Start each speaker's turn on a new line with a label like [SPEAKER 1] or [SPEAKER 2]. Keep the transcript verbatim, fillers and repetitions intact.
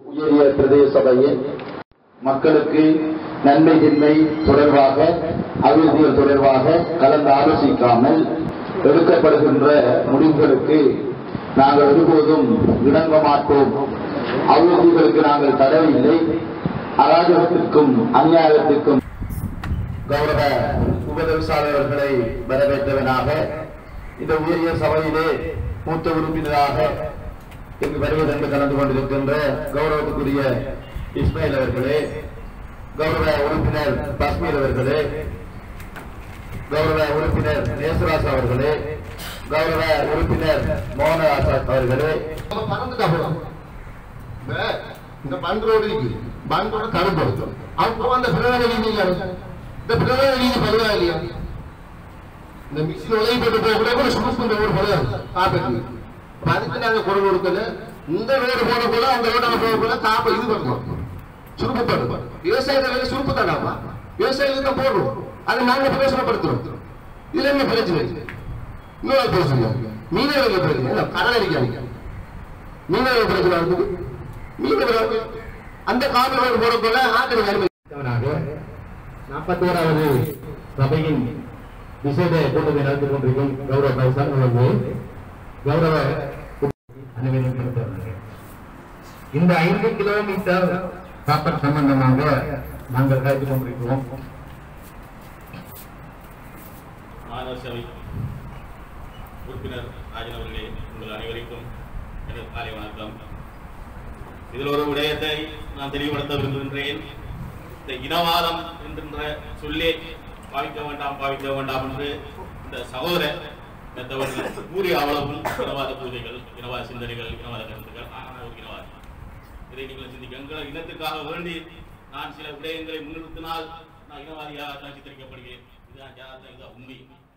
[SPEAKER 1] உயரிய பிரதேச சபையில் மக்களுக்கு நன்மை தின்மை தொடர்பாக அபிவிருத்திகள் தொடர்பாக கலந்து ஆலோசிக்காமல் எடுக்கப்படுகின்ற முடிவுகளுக்கு நாங்கள் ஒருபோதும் இணங்க மாட்டோம். அபிவிருத்திகளுக்கு நாங்கள் தடவில்லை. அராஜகத்திற்கும் அநியாயத்திற்கும் கௌரவ உபதவிசாளர்களை வரவேற்றவனாக இந்த உயரிய சபையிலே மூத்த உறுப்பினராக இங்கு வருவதென்று கலந்து கொண்டிருக்கின்ற கௌரவத்துக்குரிய இஸ்மாயில் அவர்களே, கௌரவ உறுப்பினர் பஸ்மீர் அவர்களே, கௌரவ உறுப்பினர் நேசராஸ் அவர்களே, கௌரவ உறுப்பினர் மோகனராஜ் அவர்களே, இந்த பண்டோடு பண்டோட தடுப்படுத்தும் அப்போ அந்த பிரதான நீதிங்க இந்த பிரதான நீதி பருவா இல்லையா இந்த மிக்சில் உலகி போட்டு போக கூட கூட சுமஸ் பண்ற ஒரு பருவா காப்பீட்டு அதுக்கு நாங்க குரல் கொடுக்கல. இந்த ரோடு போன கூட அந்த ரோட்டால போக கூட காப்ப இது பண்ணுவோம் சுருப்பு பண்ணுவோம். விவசாயத்தை வேலை சுருப்பு தானாமா விவசாயிகளுக்கு தான் போடுறோம். அதை நாங்க பிரயோசனப்படுத்துறோம். இதுல என்ன பிரச்சனை? இன்னொரு பிரச்சனை மீனவர்கள் பிரச்சனை கடல் அடிக்காதீங்க. மீனவர்கள் பிரச்சனை இருக்குது. மீனவர்கள் அந்த காப்பீடு போறதுல ஆக்கிரமிப்பு நாற்பத்தி ஓராவது சபையின் விசேட கூட்டத்தை நடத்தி கொண்டிருக்கும் கௌரவ பைசான் அவர்கள் கௌரவ அனைவரும் இந்த ஐந்து கிலோமீட்டர் காப்பர் சம்பந்தமாக நாங்கள் கருத்து கொண்டிருக்கிறோம்.
[SPEAKER 2] மாநகர சபை உறுப்பினர் ராஜன் அவர்களே, உங்கள் அனைவருக்கும் எனது காலை வணக்கம். இதில் ஒரு விடயத்தை நான் தெளிவுபடுத்த விரும்புகின்றேன். இந்த இனவாதம் என்கின்ற சொல்லே பாவிக்க வேண்டாம் பாவிக்க வேண்டாம் என்று இந்த சகோதர மெத்தவர்கள் கூறிய அவ்வளவும் இனவாத பூஜைகள், இனவாத சிந்தனைகள், இனவாத கருத்துக்கள். ஆனால் ஒரு இனவாதம் இதை நீங்கள் சிந்திக்க எங்கள் இனத்துக்காக வேண்டி நான் சில விடயங்களை முன்னிறுத்தினால் நான் இனவாதியாக சித்தரிக்கப்படுகிறேன். இதுதான் இதுதான் உண்மை.